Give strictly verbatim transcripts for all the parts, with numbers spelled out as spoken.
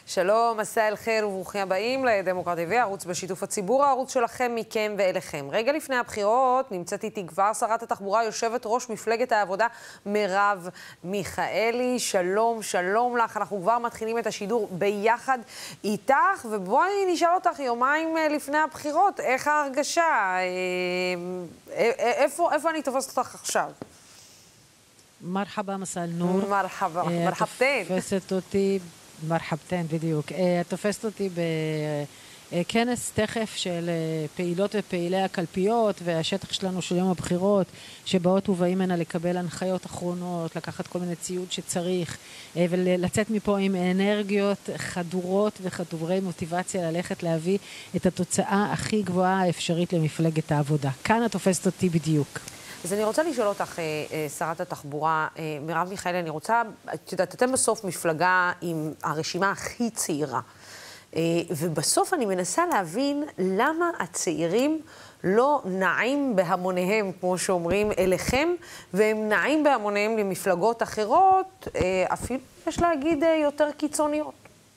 שלום, מסע אל חיר וברוכים הבאים לדמוקרטיה טי וי, ערוץ בשיתוף הציבור, הערוץ שלכם, מכם ואליכם. רגע לפני הבחירות נמצאת איתי כבר שרת התחבורה, יושבת ראש מפלגת העבודה, מרב מיכאלי. שלום, שלום לך. אנחנו כבר מתחילים את השידור ביחד איתך, ובואי נשאל אותך יומיים לפני הבחירות, איך ההרגשה? איפה, איפה אני תופסת אותך עכשיו? מרחבה, מסע אל-נור. מרחבה, מרחבתן. תופסת אותי... מרחבתן, בדיוק. את תופסת אותי בכנס תכף של פעילות ופעילי הקלפיות, והשטח שלנו של יום הבחירות, שבאות ובאים הנה לקבל הנחיות אחרונות, לקחת כל מיני ציוד שצריך, ולצאת מפה עם אנרגיות חדורות וחדורי מוטיבציה ללכת להביא את התוצאה הכי גבוהה האפשרית למפלגת העבודה. כאן את תופסת אותי בדיוק. אז אני רוצה לשאול אותך, שרת התחבורה, מרב מיכאלי, אני רוצה, את יודעת, אתם בסוף מפלגה עם הרשימה הכי צעירה, ובסוף אני מנסה להבין למה הצעירים לא נעים בהמוניהם, כמו שאומרים, אליכם, והם נעים בהמוניהם למפלגות אחרות, אפילו יש להגיד יותר קיצוניות.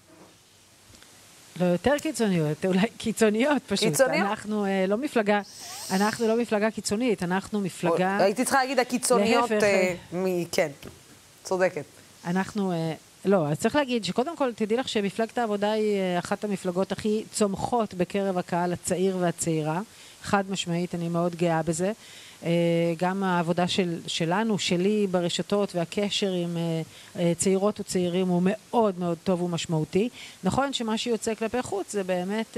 לא יותר קיצוניות, אולי קיצוניות פשוט. קיצוניות? אנחנו אה, לא מפלגה, אנחנו לא מפלגה קיצונית, אנחנו מפלגה... הייתי צריכה להגיד הקיצוניות, להפך, אה, מ... כן, צודקת. אנחנו, אה, לא, אז צריך להגיד שקודם כל תדעי לך שמפלגת העבודה היא אה, אחת המפלגות הכי צומחות בקרב הקהל הצעיר והצעירה, חד משמעית, אני מאוד גאה בזה. גם העבודה של, שלנו, שלי ברשתות והקשר עם צעירות וצעירים הוא מאוד מאוד טוב ומשמעותי. נכון שמה שיוצא כלפי חוץ זה באמת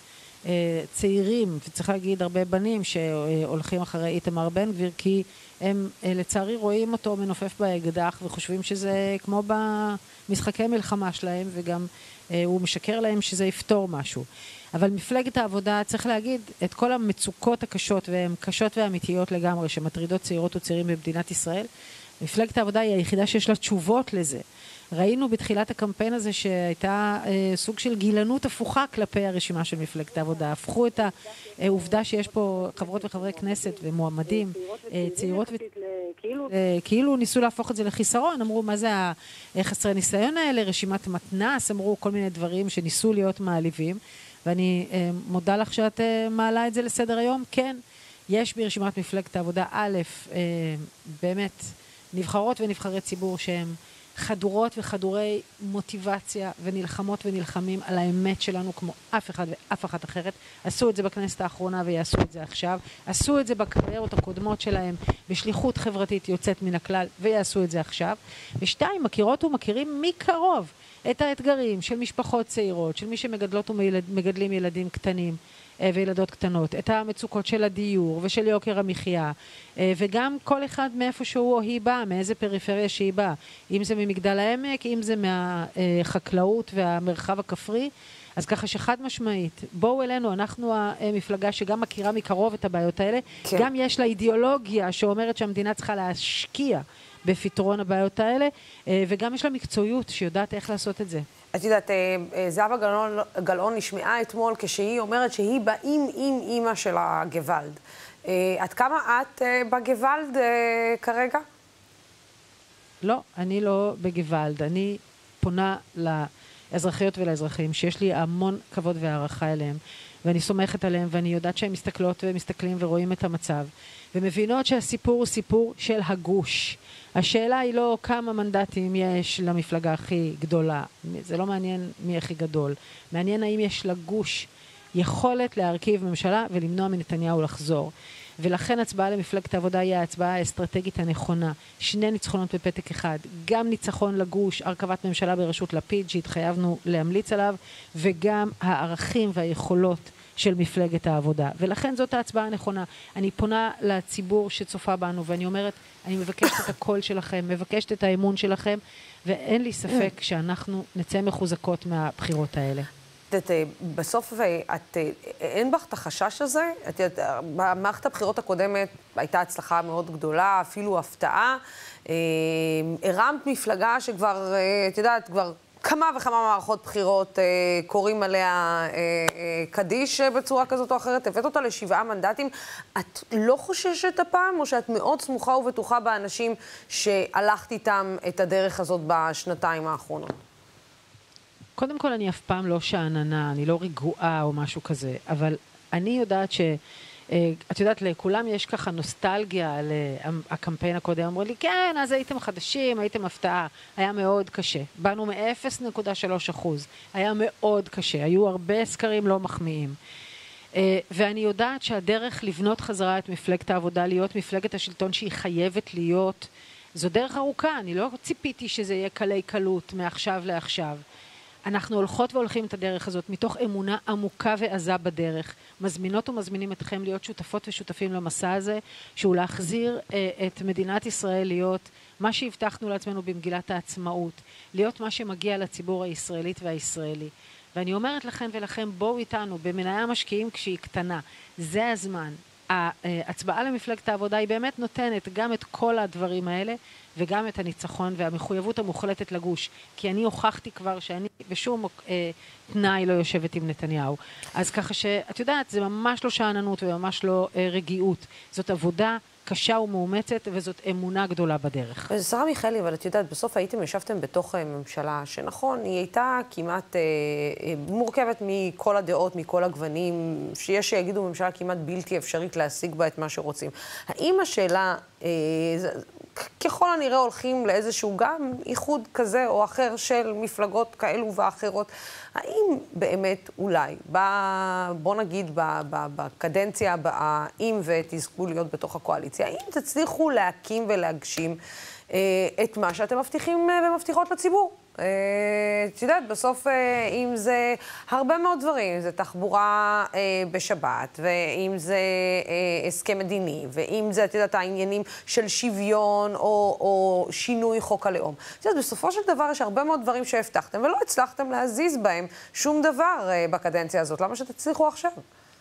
צעירים, וצריך להגיד הרבה בנים שהולכים אחרי איתמר בן גביר, כי הם לצערי רואים אותו מנופף באקדח וחושבים שזה כמו במשחקי מלחמה שלהם, וגם הוא משקר להם שזה יפתור משהו. אבל מפלגת העבודה, צריך להגיד, את כל המצוקות הקשות, והן קשות ואמיתיות לגמרי, שמטרידות צעירות וצעירים במדינת ישראל, מפלגת העבודה היא היחידה שיש לה תשובות לזה. ראינו בתחילת הקמפיין הזה שהייתה אה, סוג של גילנות הפוכה כלפי הרשימה של מפלגת העבודה. הפכו את העובדה שיש פה חברות וחברי כנסת ומועמדים, אה, צעירות וכאילו אה, כאילו ניסו להפוך את זה לחיסרון, אמרו מה זה החסרי ניסיון האלה, רשימת מתנס, אמרו כל מיני דברים שניסו להיות מעליבים, ואני אה, מודה לך שאת אה, מעלה את זה לסדר היום. כן, יש ברשימת מפלגת העבודה א', אה, באמת נבחרות ונבחרי ציבור שהם חדורות וחדורי מוטיבציה ונלחמות ונלחמים על האמת שלנו כמו אף אחד ואף אחת אחרת. עשו את זה בכנסת האחרונה ויעשו את זה עכשיו. עשו את זה בקריירות הקודמות שלהם בשליחות חברתית יוצאת מן הכלל ויעשו את זה עכשיו. ושתיים, מכירות ומכירים מקרוב את האתגרים של משפחות צעירות, של מי שמגדלות ומגדלים ילדים קטנים וילדות קטנות, את המצוקות של הדיור ושל יוקר המחיה, וגם כל אחד מאיפה שהוא או היא באה, מאיזה פריפריה שהיא באה, אם זה ממגדל העמק, אם זה מהחקלאות והמרחב הכפרי. אז ככה שחד משמעית, בואו אלינו, אנחנו המפלגה שגם מכירה מקרוב את הבעיות האלה, כן. גם יש לה אידיאולוגיה שאומרת שהמדינה צריכה להשקיע בפתרון הבעיות האלה, וגם יש לה מקצועיות שיודעת איך לעשות את זה. את יודעת, זהבה גלאון, גלאון נשמעה אתמול כשהיא אומרת שהיא באים עם אימא של הגוואלד. עד כמה את בגוואלד כרגע? לא, אני לא בגוואלד. אני פונה לאזרחיות ולאזרחים שיש לי המון כבוד והערכה אליהם, ואני סומכת עליהם, ואני יודעת שהם מסתכלות ומסתכלים ורואים את המצב, ומבינות שהסיפור הוא סיפור של הגוש. השאלה היא לא כמה מנדטים יש למפלגה הכי גדולה, זה לא מעניין מי הכי גדול, מעניין האם יש לגוש יכולת להרכיב ממשלה ולמנוע מנתניהו לחזור. ולכן הצבעה למפלגת העבודה היא ההצבעה האסטרטגית הנכונה. שני ניצחונות בפתק אחד, גם ניצחון לגוש, הרכבת ממשלה בראשות לפיד שהתחייבנו להמליץ עליו, וגם הערכים והיכולות של מפלגת העבודה. ולכן זאת ההצבעה הנכונה. אני פונה לציבור שצופה בנו, ואני אומרת, אני מבקשת את הקול שלכם, מבקשת את האמון שלכם, ואין לי ספק שאנחנו נצא מחוזקות מהבחירות האלה. את, בסוף את, אין בך את החשש הזה? את, במערכת הבחירות הקודמת הייתה הצלחה מאוד גדולה, אפילו הפתעה. הרמת מפלגה שכבר, את יודעת, כבר כמה וכמה מערכות בחירות קוראים עליה קדיש בצורה כזאת או אחרת. הבאת אותה לשבעה מנדטים. את לא חוששת הפעם, או שאת מאוד סמוכה ובטוחה באנשים שהלכת איתם את הדרך הזאת בשנתיים האחרונות? קודם כל, אני אף פעם לא שעננה, אני לא רגועה או משהו כזה, אבל אני יודעת ש... את יודעת, לכולם יש ככה נוסטלגיה על הקמפיין הקודם. אמרו לי, כן, אז הייתם חדשים, הייתם הפתעה. היה מאוד קשה. באנו מ-אפס נקודה שלוש אחוז. היה מאוד קשה. היו הרבה סקרים לא מחמיאים. ואני יודעת שהדרך לבנות חזרה את מפלגת העבודה, להיות מפלגת השלטון שהיא חייבת להיות, זו דרך ארוכה. אני לא ציפיתי שזה יהיה קלי קלות מעכשיו לעכשיו. אנחנו הולכות והולכים את הדרך הזאת מתוך אמונה עמוקה ועזה בדרך. מזמינות ומזמינים אתכם להיות שותפות ושותפים למסע הזה, שהוא להחזיר אה, את מדינת ישראל להיות מה שהבטחנו לעצמנו במגילת העצמאות, להיות מה שמגיע לציבור הישראלית והישראלי. ואני אומרת לכם ולכם, בואו איתנו, במניה המשקיעים כשהיא קטנה. זה הזמן. ההצבעה למפלגת העבודה היא באמת נותנת גם את כל הדברים האלה, וגם את הניצחון והמחויבות המוחלטת לגוש. כי אני הוכחתי כבר שאני בשום אה, תנאי לא יושבת עם נתניהו. אז ככה שאת יודעת, זה ממש לא שעננות וממש לא אה, רגיעות. זאת עבודה קשה ומאומצת, וזאת אמונה גדולה בדרך. שרה מיכאלי, אבל את יודעת, בסוף הייתם, ישבתם בתוך ממשלה שנכון, היא הייתה כמעט אה, מורכבת מכל הדעות, מכל הגוונים, שיש שיגידו ממשלה כמעט בלתי אפשרית להשיג בה את מה שרוצים. האם השאלה, אה, זה, ככל הנראה הולכים לאיזשהו גם איחוד כזה או אחר של מפלגות כאלו ואחרות, האם באמת אולי, בוא נגיד בקדנציה הבאה, אם ותזכו להיות בתוך הקואליציה, האם תצליחו להקים ולהגשים את מה שאתם מבטיחים ומבטיחות לציבור? את יודעת, בסוף אם זה הרבה מאוד דברים, אם זה תחבורה בשבת, ואם זה הסכם מדיני, ואם זה, את יודעת, העניינים של שוויון או, או שינוי חוק הלאום. את יודעת, בסופו של דבר יש הרבה מאוד דברים שהבטחתם, ולא הצלחתם להזיז בהם שום דבר בקדנציה הזאת. למה שתצליחו עכשיו?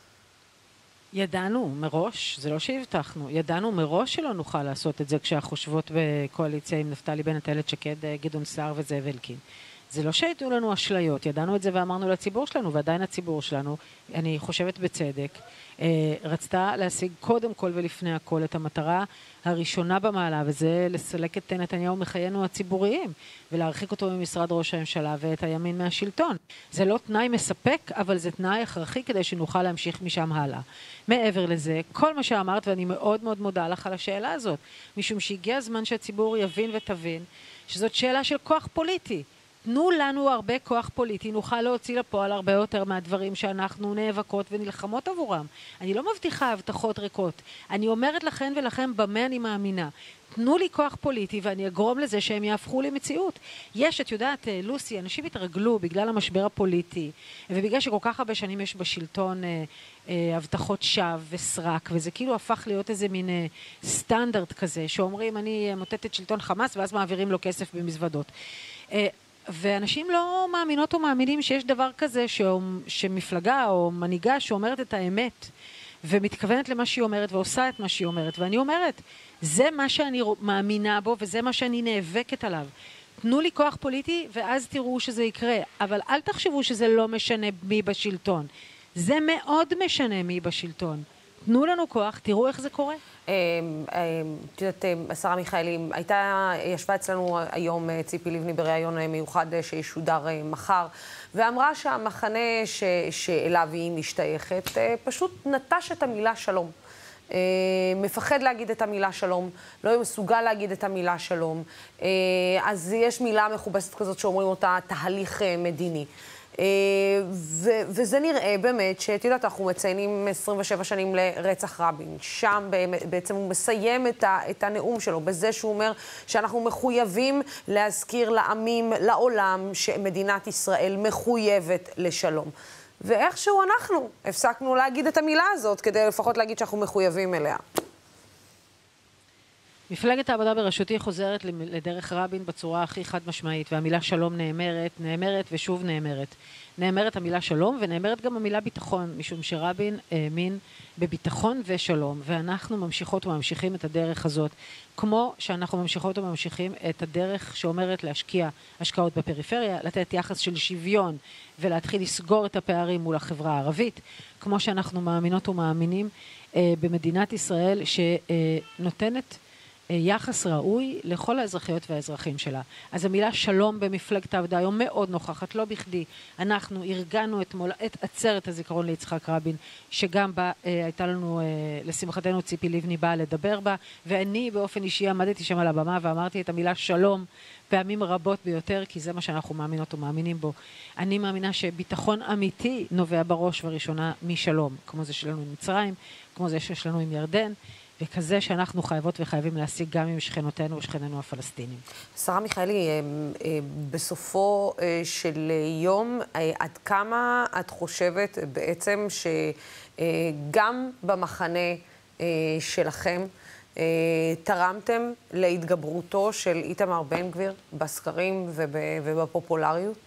ידענו מראש, זה לא שהבטחנו, ידענו מראש שלא נוכל לעשות את זה כשאנחנו חושבות בקואליציה עם נפתלי בנט, איילת שקד, גדעון סער וזאב אלקין. זה לא שהייתו לנו אשליות, ידענו את זה ואמרנו לציבור שלנו, ועדיין הציבור שלנו, אני חושבת בצדק, רצתה להשיג קודם כל ולפני הכל את המטרה הראשונה במעלה, וזה לסלק את נתניהו מחיינו הציבוריים, ולהרחיק אותו ממשרד ראש הממשלה ואת הימין מהשלטון. זה לא תנאי מספק, אבל זה תנאי הכרחי כדי שנוכל להמשיך משם הלאה. מעבר לזה, כל מה שאמרת, ואני מאוד מאוד מודה לך על השאלה הזאת, משום שהגיע הזמן שהציבור יבין ותבין, שזאת שאלה של כוח פוליטי. תנו לנו הרבה כוח פוליטי, נוכל להוציא לפועל הרבה יותר מהדברים שאנחנו נאבקות ונלחמות עבורם. אני לא מבטיחה הבטחות ריקות. אני אומרת לכם ולכם במה אני מאמינה. תנו לי כוח פוליטי ואני אגרום לזה שהם יהפכו למציאות. יש, את יודעת, לוסי, אנשים התרגלו בגלל המשבר הפוליטי, ובגלל שכל כך הרבה שנים יש בשלטון אה, אה, הבטחות שווא וסרק, וזה כאילו הפך להיות איזה מין אה, סטנדרט כזה, שאומרים אני מוטטת שלטון חמאס ואז מעבירים לו כסף במזוודות. אה, ואנשים לא מאמינות או מאמינים שיש דבר כזה ש... שמפלגה או מנהיגה שאומרת את האמת ומתכוונת למה שהיא אומרת ועושה את מה שהיא אומרת. ואני אומרת, זה מה שאני מאמינה בו וזה מה שאני נאבקת עליו. תנו לי כוח פוליטי ואז תראו שזה יקרה. אבל אל תחשבו שזה לא משנה מי בשלטון. זה מאוד משנה מי בשלטון. תנו לנו כוח, תראו איך זה קורה. את יודעת, שרה מיכאלי, הייתה, ישבה אצלנו היום ציפי לבני בריאיון מיוחד שישודר מחר, ואמרה שהמחנה ש, שאליו היא משתייכת פשוט נטש את המילה שלום. מפחד להגיד את המילה שלום, לא מסוגל להגיד את המילה שלום. אז יש מילה מכובסת כזאת שאומרים אותה תהליך מדיני. ו- וזה נראה באמת שאת יודעת, אנחנו מציינים עשרים ושבע שנים לרצח רבין. שם בעצם הוא מסיים את, ה- את הנאום שלו בזה שהוא אומר שאנחנו מחויבים להזכיר לעמים, לעולם, שמדינת ישראל מחויבת לשלום. ואיכשהו אנחנו הפסקנו להגיד את המילה הזאת כדי לפחות להגיד שאנחנו מחויבים אליה. מפלגת העבודה בראשותי חוזרת לדרך רבין בצורה הכי חד משמעית, והמילה שלום נאמרת, נאמרת ושוב נאמרת. נאמרת המילה שלום ונאמרת גם המילה ביטחון, משום שרבין האמין בביטחון ושלום, ואנחנו ממשיכות וממשיכים את הדרך הזאת, כמו שאנחנו ממשיכות וממשיכים את הדרך שאומרת להשקיע השקעות בפריפריה, לתת יחס של שוויון ולהתחיל לסגור את הפערים מול החברה הערבית, כמו שאנחנו מאמינות ומאמינים במדינת ישראל שנותנת יחס ראוי לכל האזרחיות והאזרחים שלה. אז המילה שלום במפלגת העבודה היום מאוד נוכחת, לא בכדי. אנחנו ארגנו אתמול את עצרת הזיכרון ליצחק רבין, שגם בה אה, הייתה לנו, אה, לשמחתנו ציפי לבני באה לדבר בה, ואני באופן אישי עמדתי שם על הבמה ואמרתי את המילה שלום פעמים רבות ביותר, כי זה מה שאנחנו מאמינות ומאמינים בו. אני מאמינה שביטחון אמיתי נובע בראש וראשונה משלום, כמו זה שלנו עם מצרים, כמו זה שיש לנו עם ירדן, וכזה שאנחנו חייבות וחייבים להשיג גם עם שכנותינו ושכנינו הפלסטינים. שרה מיכאלי, בסופו של יום, עד כמה את חושבת בעצם שגם במחנה שלכם תרמתם להתגברותו של איתמר בן גביר בסקרים ובפופולריות?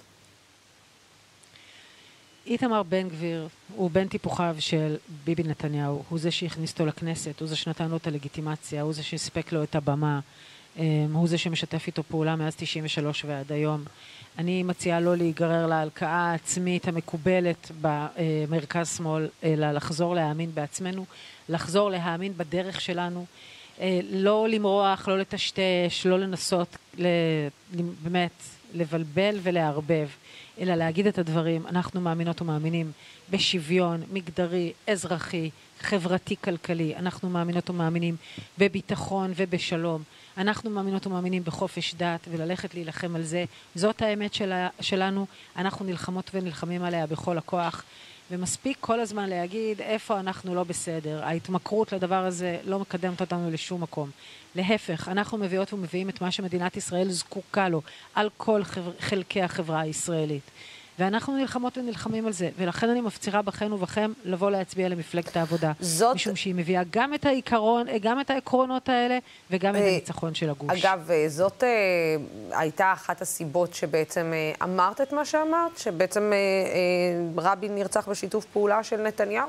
איתמר בן גביר הוא בן טיפוחיו של ביבי נתניהו, הוא זה שהכניס אותו לכנסת, הוא זה שנתן לו את הלגיטימציה, הוא זה שהספק לו את הבמה, הוא זה שמשתף איתו פעולה מאז תשעים ושלוש ועד היום. אני מציעה לא להיגרר להלקאה העצמית המקובלת במרכז שמאל, אלא לחזור להאמין בעצמנו, לחזור להאמין בדרך שלנו, לא למרוח, לא לטשטש, לא לנסות באמת לבלבל ולהרבב, אלא להגיד את הדברים. אנחנו מאמינות ומאמינים בשוויון מגדרי, אזרחי, חברתי, כלכלי. אנחנו מאמינות ומאמינים בביטחון ובשלום. אנחנו מאמינות ומאמינים בחופש דת, וללכת להילחם על זה. זאת האמת שלה, שלנו. אנחנו נלחמות ונלחמים עליה בכל הכוח. ומספיק כל הזמן להגיד איפה אנחנו לא בסדר. ההתמכרות לדבר הזה לא מקדמת אותנו לשום מקום. להפך, אנחנו מביאות ומביאים את מה שמדינת ישראל זקוקה לו על כל חבר, חלקי החברה הישראלית. ואנחנו נלחמות ונלחמים על זה, ולכן אני מפצירה בכן ובכם לבוא להצביע למפלגת העבודה. זאת... משום שהיא מביאה גם את העיקרון, גם את העקרונות האלה, וגם את הניצחון של הגוש. אגב, זאת הייתה אחת הסיבות שבעצם אמרת את מה שאמרת, שבעצם רבין נרצח בשיתוף פעולה של נתניהו?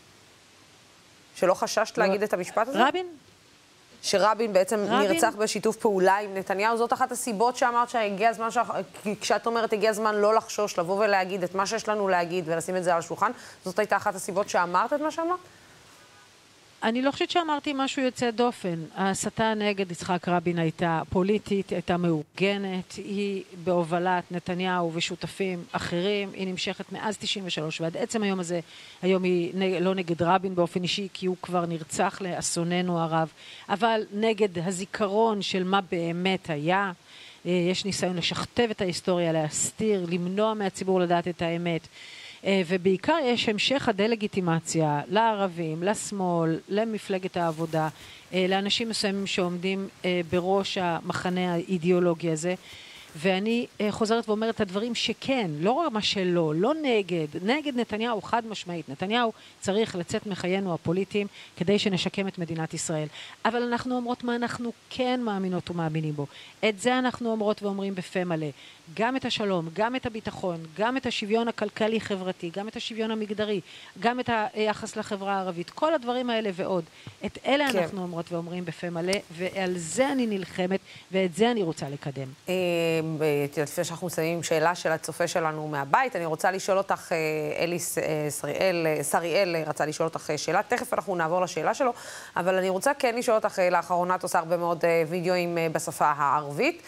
שלא חששת להגיד את המשפט הזה? רבין? שרבין בעצם רבין? נרצח בשיתוף פעולה עם נתניהו, זאת אחת הסיבות שאמרת שהגיע הזמן, ש... כשאת אומרת הגיע הזמן לא לחשוש, לבוא ולהגיד את מה שיש לנו להגיד ולשים את זה על השולחן, זאת הייתה אחת הסיבות שאמרת את מה שאמרת? אני לא חושבת שאמרתי משהו יוצא דופן. ההסתה נגד יצחק רבין הייתה פוליטית, הייתה מאורגנת, היא בהובלת נתניהו ושותפים אחרים, היא נמשכת מאז תשעים ושלוש ועד עצם היום הזה. היום היא לא נגד רבין באופן אישי, כי הוא כבר נרצח לאסוננו הרב, אבל נגד הזיכרון של מה באמת היה. יש ניסיון לשכתב את ההיסטוריה, להסתיר, למנוע מהציבור לדעת את האמת. ובעיקר יש המשך הדלגיטימציה לערבים, לשמאל, למפלגת העבודה, לאנשים מסוימים שעומדים בראש המחנה האידיאולוגי הזה. ואני חוזרת ואומרת את הדברים שכן, לא רק מה שלא, לא נגד, נגד נתניהו חד משמעית. נתניהו צריך לצאת מחיינו הפוליטיים כדי שנשקם את מדינת ישראל. אבל אנחנו אומרות מה אנחנו כן מאמינות ומאמינים בו. את זה אנחנו אומרות ואומרים בפה מלא. גם את השלום, גם את הביטחון, גם את השוויון הכלכלי-חברתי, גם את השוויון המגדרי, גם את היחס לחברה הערבית. כל הדברים האלה ועוד. את אלה כן. אנחנו אומרות ואומרים בפה מלא, ועל זה אני נלחמת, ואת זה אני רוצה לקדם. לפני שאנחנו מסיימים שאלה של הצופה שלנו מהבית, אני רוצה לשאול אותך, אלי שריאל, שריאל רצה לשאול אותך שאלה, תכף אנחנו נעבור לשאלה שלו, אבל אני רוצה כן לשאול אותך, לאחרונה את עושה הרבה מאוד וידאוים בשפה הערבית.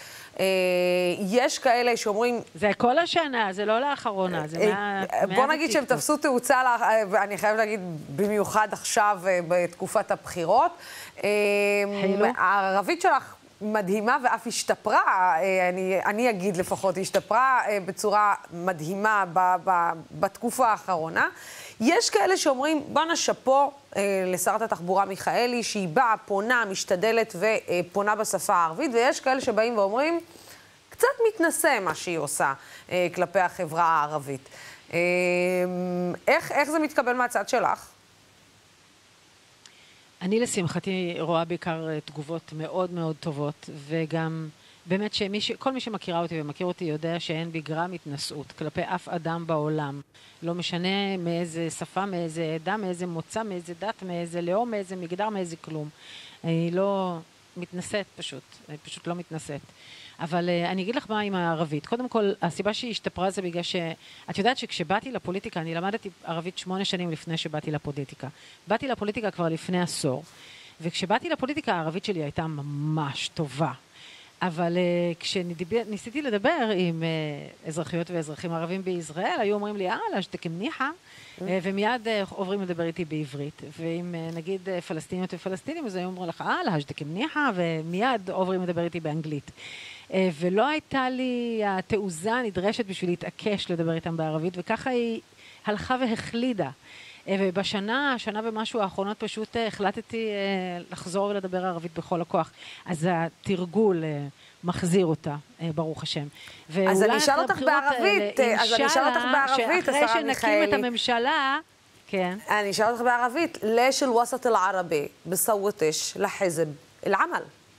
יש כאלה שאומרים... זה כל השנה, זה לא לאחרונה, זה מה... בוא נגיד שהם תפסו תאוצה, ואני חייבת להגיד במיוחד עכשיו בתקופת הבחירות. הערבית שלך מדהימה ואף השתפרה, אני, אני אגיד לפחות, השתפרה בצורה מדהימה ב, ב, בתקופה האחרונה. יש כאלה שאומרים, בוא נשפו לשרת התחבורה מיכאלי, שהיא באה, פונה, משתדלת ופונה בשפה הערבית, ויש כאלה שבאים ואומרים, קצת מתנשא מה שהיא עושה כלפי החברה הערבית. איך, איך זה מתקבל מהצד שלך? אני לשמחתי רואה בעיקר תגובות מאוד מאוד טובות, וגם באמת שכל מי שמכירה אותי ומכיר אותי יודע שאין בי גרם התנשאות כלפי אף אדם בעולם. לא משנה מאיזה שפה, מאיזה עדה, מאיזה מוצא, מאיזה דת, מאיזה לאום, מאיזה מגדר, מאיזה כלום. אני לא מתנשאת פשוט, אני פשוט לא מתנשאת. אבל uh, אני אגיד לך מה עם הערבית. קודם כל, הסיבה שהיא השתפרה זה בגלל ש... את יודעת שכשבאתי לפוליטיקה, אני למדתי ערבית שמונה שנים לפני שבאתי לפוליטיקה. באתי לפוליטיקה כבר לפני עשור, וכשבאתי לפוליטיקה הערבית שלי הייתה ממש טובה. אבל uh, כשניסיתי לדבר עם uh, אזרחיות ואזרחים ערבים בישראל, היו אומרים לי, אה, להשתק מניחה, mm. uh, ומיד uh, עוברים לדבר איתי בעברית. ואם uh, נגיד uh, פלסטיניות ופלסטינים, אז היו אומרים לך, אה, להשתק מניחה, ומיד עוברים לדבר איתי באנגלית. Uh, ולא הייתה לי התעוזה הנדרשת בשביל להתעקש לדבר איתם בערבית, וככה היא הלכה והחלידה. ובשנה, שנה ומשהו האחרונות פשוט החלטתי לחזור ולדבר ערבית בכל הכוח. אז התרגול מחזיר אותה, ברוך השם. אז אני אשאל אותך בערבית, אז אני אשאל אותך בערבית, שאחרי שנקים את הממשלה, כן. אני אשאל אותך בערבית, ليش الوسط العربي بصوتش لحزب العمل؟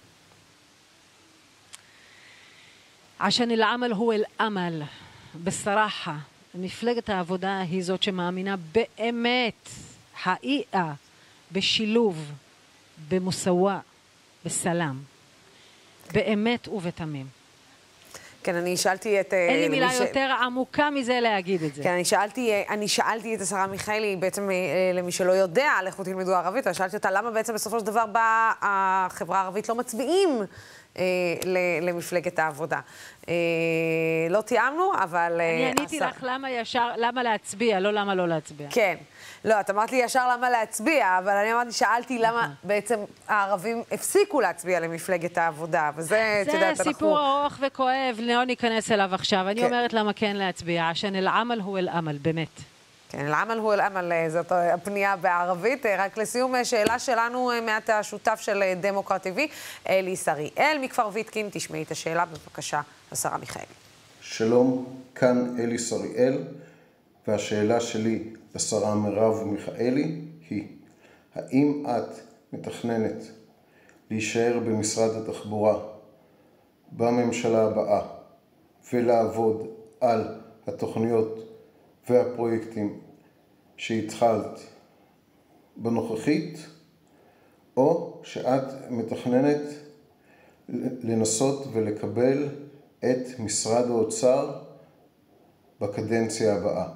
عشان العمل هو الأمل بصراحة. מפלגת העבודה היא זאת שמאמינה באמת, חקיקה, בשילוב, במוסאווה, בסלאם. באמת ובתמים. כן, אני שאלתי את... אין לי מילה יותר עמוקה מזה להגיד את זה. כן, אני שאלתי, אני שאלתי את השרה מיכאלי, בעצם למי שלא יודע, לכו תלמדו ערבית, אני שאלתי אותה, למה בעצם בסופו של דבר באה החברה הערבית לא מצביעים למפלגת העבודה. לא תיאמנו, אבל... אני עניתי לך למה ישר, למה להצביע, לא למה לא להצביע. כן. לא, את אמרת לי ישר למה להצביע, אבל אני אמרתי, שאלתי למה בעצם הערבים הפסיקו להצביע למפלגת העבודה, וזה, את יודעת, אנחנו... זה סיפור ארוך וכואב, לא ניכנס אליו עכשיו. אני אומרת למה כן להצביע, עשן אל-עמל הוא אל-עמל, באמת. כן, אל-עמל הוא אל-עמל, זאת הפנייה בערבית. רק לסיום, שאלה שלנו מעט השותף של דמוקרט טי וי, אלי שריאל מכפר ויתקין. תשמעי את השאלה, בבקשה, השרה מיכאלי. שלום, כאן אלי שריאל, והשאלה שלי לשרה מרב מיכאלי היא, האם את מתכננת להישאר במשרד התחבורה בממשלה הבאה ולעבוד על התוכניות והפרויקטים שהתחלת בנוכחית, או שאת מתכננת לנסות ולקבל את משרד האוצר בקדנציה הבאה?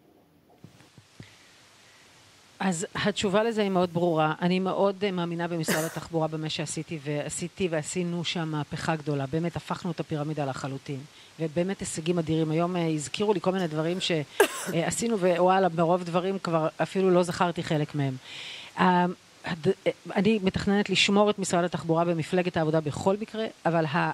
אז התשובה לזה היא מאוד ברורה. אני מאוד מאמינה במשרד התחבורה במה שעשיתי, ועשיתי ועשינו שם מהפכה גדולה. באמת הפכנו את הפירמידה לחלוטין. ובאמת הישגים אדירים. היום הזכירו לי כל מיני דברים שעשינו, ווואלה, ברוב דברים כבר אפילו לא זכרתי חלק מהם. אני מתכננת לשמור את משרד התחבורה במפלגת העבודה בכל מקרה, אבל ה...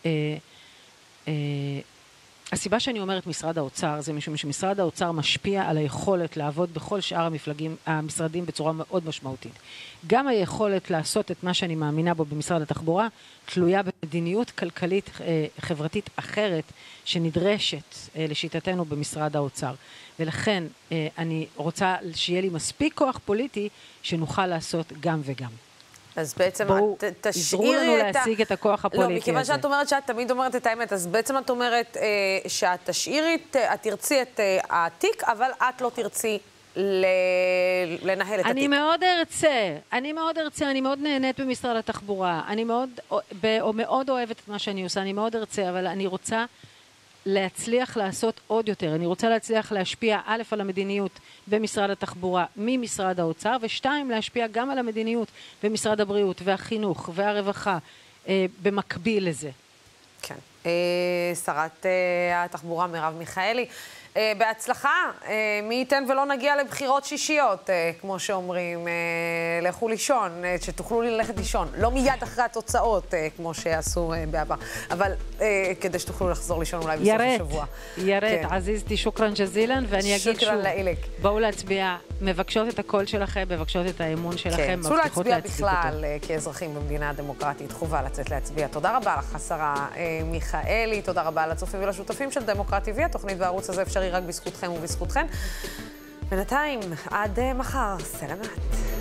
הסיבה שאני אומרת משרד האוצר, זה משום שמשרד האוצר משפיע על היכולת לעבוד בכל שאר המפלגים, המשרדים בצורה מאוד משמעותית. גם היכולת לעשות את מה שאני מאמינה בו במשרד התחבורה, תלויה במדיניות כלכלית חברתית אחרת, שנדרשת לשיטתנו במשרד האוצר. ולכן אני רוצה שיהיה לי מספיק כוח פוליטי, שנוכל לעשות גם וגם. אז בעצם בואו, את עזרו לנו להשיג את הכוח הפוליטי הזה. לא, מכיוון שאת אומרת שאת תמיד אומרת את האמת, אז בעצם את אומרת אה, שאת תשאירי, את תרצי את אה, העתיק, אבל את לא תרצי ל... לנהל את אני התיק. מאוד ארצה, אני מאוד ארצה, אני מאוד נהנית במשרד התחבורה, אני מאוד, או מאוד אוהבת את מה שאני עושה, אני מאוד ארצה, אבל אני רוצה להצליח לעשות עוד יותר. אני רוצה להצליח להשפיע א' על המדיניות במשרד התחבורה ממשרד האוצר, ושתיים, להשפיע גם על המדיניות במשרד הבריאות והחינוך והרווחה אה, במקביל לזה. כן. אה, שרת אה, התחבורה מרב מיכאלי. אה, בהצלחה, אה, מי ייתן ולא נגיע לבחירות שישיות, אה, כמו שאומרים, אה, לכו לישון, אה, שתוכלו ללכת לישון. לא מיד אחרי התוצאות, אה, כמו שעשו אה, בעבר, אבל אה, כדי שתוכלו לחזור לישון אולי בסוף יראת, השבוע. יראת, כן. עזיזתי, שוקרן ג'זילן, ואני אגיד שוב, לאילק. בואו להצביע, מבקשות את הקול שלכם, מבקשות את האמון שלכם, כן, צאו מבטיחות להצביע להצדיק אותו. בכלל אה, כאזרחים במדינה הדמוקרטית, חובה לצאת להצביע. תודה רבה לך, השרה אה, מיכאלי, תודה רבה לצופים ולשותפים של דמוקרט טי וי, התוכנית והערוץ הזה אפשרי רק בזכותכם ובזכותכן. בינתיים, עד מחר, סלמת.